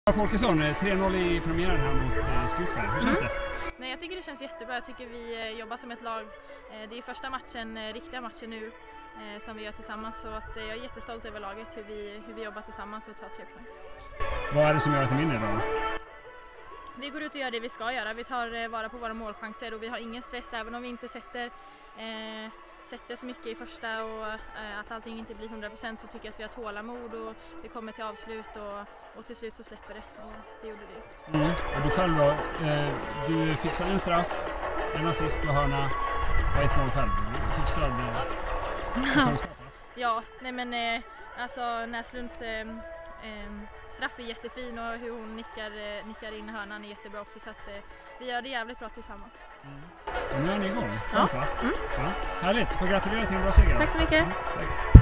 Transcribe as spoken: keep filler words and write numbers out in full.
Folkesson, tre noll i premiären här mot Skutskär. Hur känns mm. det? Nej, jag tycker det känns jättebra. Jag tycker vi jobbar som ett lag. Det är första matchen, riktiga matchen nu som vi gör tillsammans. Så att jag är jättestolt över laget, hur vi, hur vi jobbar tillsammans och tar tre poäng. Vad är det som gör att ni vinner idag? Vi går ut och gör det vi ska göra. Vi tar vara på våra målchanser och vi har ingen stress även om vi inte sätter, eh, sätter så mycket i första och eh, att allting inte blir hundra procent, så tycker jag att vi har tålamod och vi kommer till avslut och, och till slut så släpper det och det gjorde det. Mm. Och du själv då, eh, du fixar en straff, en assist med hörna och ett mål själv. Hyfsad eh, Ja, nej men eh, alltså Näslunds eh, eh, straff är jättefin och hur hon nickar, eh, nickar in hörnan är jättebra också, så att eh, vi gör det jävligt bra tillsammans. Mm. Och nu är ni igång. Ja. Va? Mm. Ja. Härligt, får gratulera till en bra seger. Tack så mycket. Ja, tack.